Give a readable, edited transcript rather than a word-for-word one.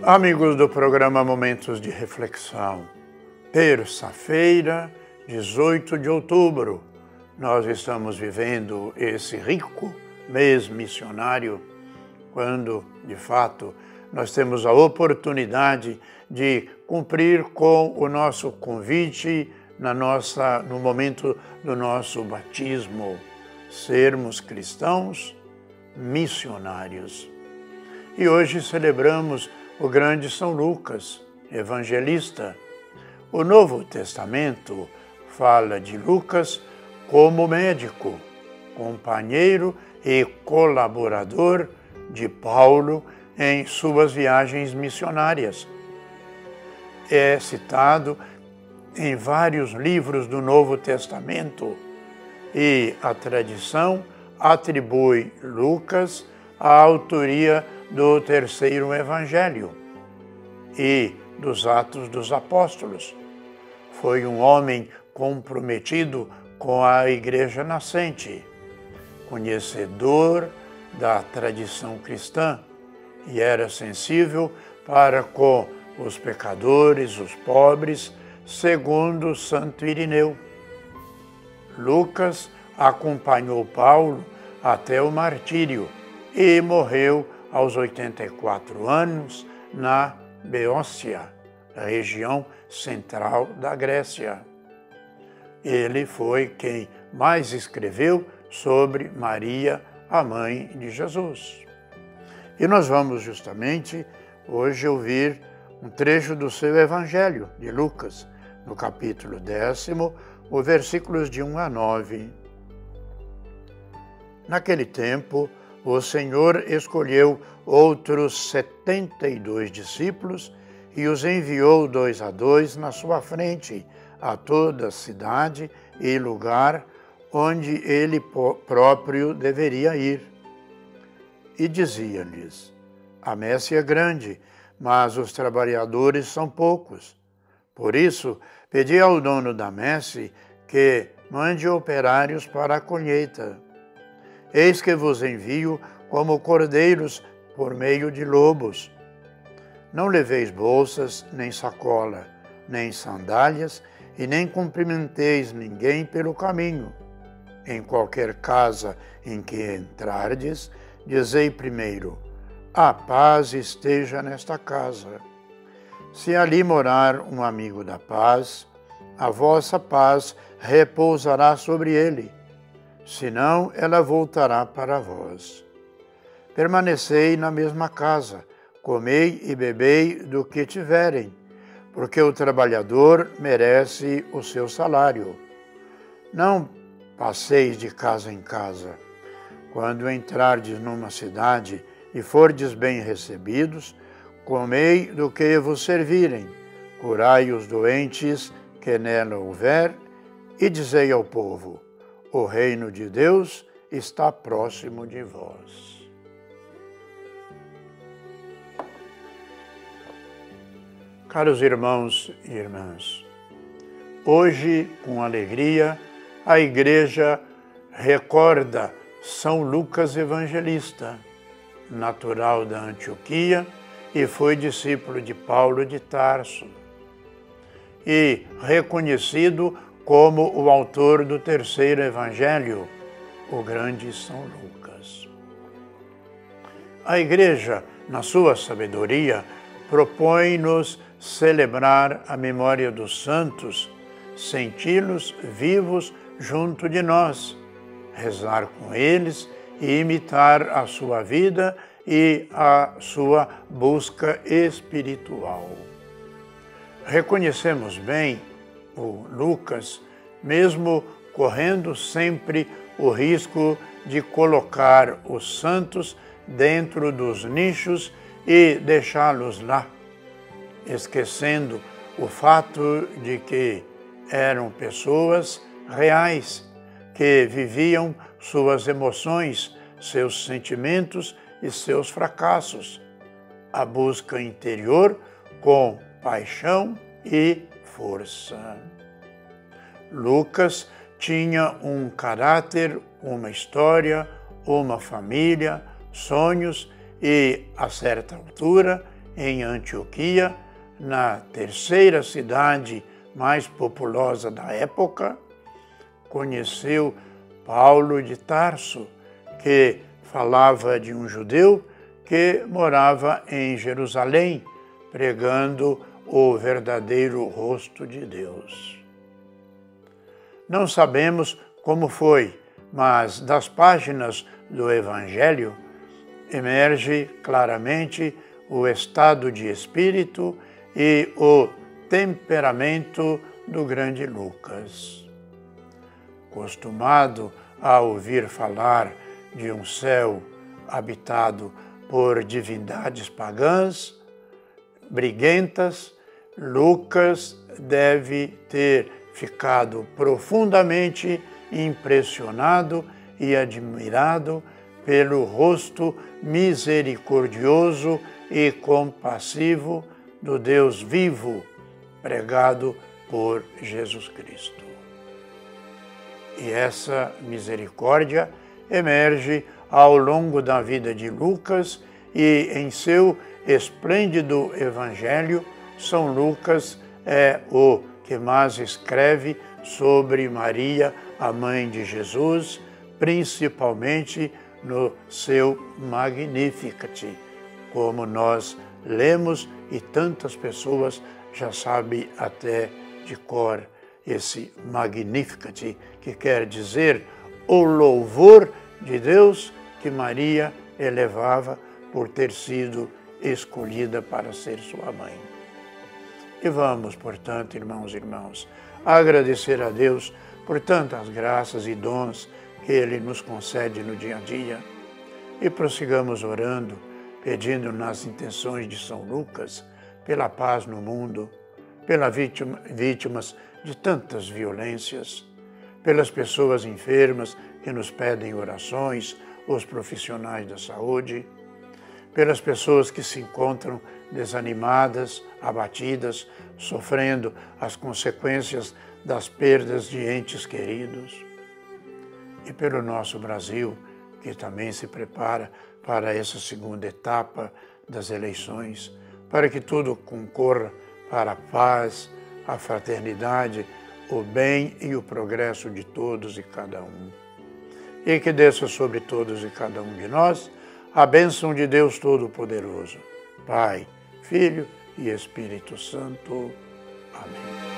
Amigos do programa Momentos de Reflexão, terça-feira, 18 de outubro, nós estamos vivendo esse rico mês missionário, quando, de fato, nós temos a oportunidade de cumprir com o nosso convite no momento do nosso batismo, sermos cristãos missionários. E hoje celebramos o grande São Lucas, evangelista. O Novo Testamento fala de Lucas como médico, companheiro e colaborador de Paulo em suas viagens missionárias. É citado em vários livros do Novo Testamento e a tradição atribui Lucas à autoria do terceiro Evangelho e dos Atos dos Apóstolos. Foi um homem comprometido com a Igreja nascente, conhecedor da tradição cristã e era sensível para com os pecadores, os pobres, segundo Santo Irineu. Lucas acompanhou Paulo até o martírio e morreu aos 84 anos na Beócia, região central da Grécia. Ele foi quem mais escreveu sobre Maria, a mãe de Jesus. E nós vamos justamente hoje ouvir um trecho do seu Evangelho de Lucas, no capítulo 10, os versículos de 1 a 9. Naquele tempo, o Senhor escolheu outros 72 discípulos e os enviou 2 a 2 na sua frente a toda a cidade e lugar onde ele próprio deveria ir. E dizia-lhes: a messe é grande, mas os trabalhadores são poucos. Por isso, pedi ao dono da messe que mande operários para a colheita. Eis que vos envio como cordeiros por meio de lobos. Não leveis bolsas, nem sacola, nem sandálias, e nem cumprimenteis ninguém pelo caminho. Em qualquer casa em que entrardes, dizei primeiro: a paz esteja nesta casa. Se ali morar um amigo da paz, a vossa paz repousará sobre ele. Senão, ela voltará para vós. Permanecei na mesma casa, comei e bebei do que tiverem, porque o trabalhador merece o seu salário. Não passeis de casa em casa. Quando entrardes numa cidade e fordes bem recebidos, comei do que vos servirem, curai os doentes que nela houver, e dizei ao povo: o reino de Deus está próximo de vós. Caros irmãos e irmãs, hoje, com alegria, a Igreja recorda São Lucas Evangelista, natural da Antioquia e foi discípulo de Paulo de Tarso, e reconhecido como o autor do terceiro Evangelho, o grande São Lucas. A Igreja, na sua sabedoria, propõe-nos celebrar a memória dos santos, senti-los vivos junto de nós, rezar com eles e imitar a sua vida e a sua busca espiritual. Reconhecemos bem o Lucas, mesmo correndo sempre o risco de colocar os santos dentro dos nichos e deixá-los lá, esquecendo o fato de que eram pessoas reais, que viviam suas emoções, seus sentimentos e seus fracassos, a busca interior com paixão e força. Lucas tinha um caráter, uma história, uma família, sonhos e, a certa altura, em Antioquia, na terceira cidade mais populosa da época, conheceu Paulo de Tarso, que falava de um judeu que morava em Jerusalém, pregando o verdadeiro rosto de Deus. Não sabemos como foi, mas das páginas do Evangelho emerge claramente o estado de espírito e o temperamento do grande Lucas. Acostumado a ouvir falar de um céu habitado por divindades pagãs, briguentas, Lucas deve ter ficado profundamente impressionado e admirado pelo rosto misericordioso e compassivo do Deus vivo, pregado por Jesus Cristo. E essa misericórdia emerge ao longo da vida de Lucas e em seu esplêndido evangelho. São Lucas é o que mais escreve sobre Maria, a mãe de Jesus, principalmente no seu Magnificat, como nós lemos e tantas pessoas já sabem até de cor esse Magnificat, que quer dizer o louvor de Deus que Maria elevava por ter sido escolhida para ser sua mãe. E vamos, portanto, irmãos e irmãs, agradecer a Deus por tantas graças e dons que Ele nos concede no dia a dia. E prossigamos orando, pedindo nas intenções de São Lucas, pela paz no mundo, pelas vítimas de tantas violências, pelas pessoas enfermas que nos pedem orações, os profissionais da saúde, pelas pessoas que se encontram desanimadas, abatidas, sofrendo as consequências das perdas de entes queridos. E pelo nosso Brasil, que também se prepara para essa segunda etapa das eleições, para que tudo concorra para a paz, a fraternidade, o bem e o progresso de todos e cada um. E que desça sobre todos e cada um de nós a bênção de Deus Todo-Poderoso, Pai, Filho e Espírito Santo. Amém.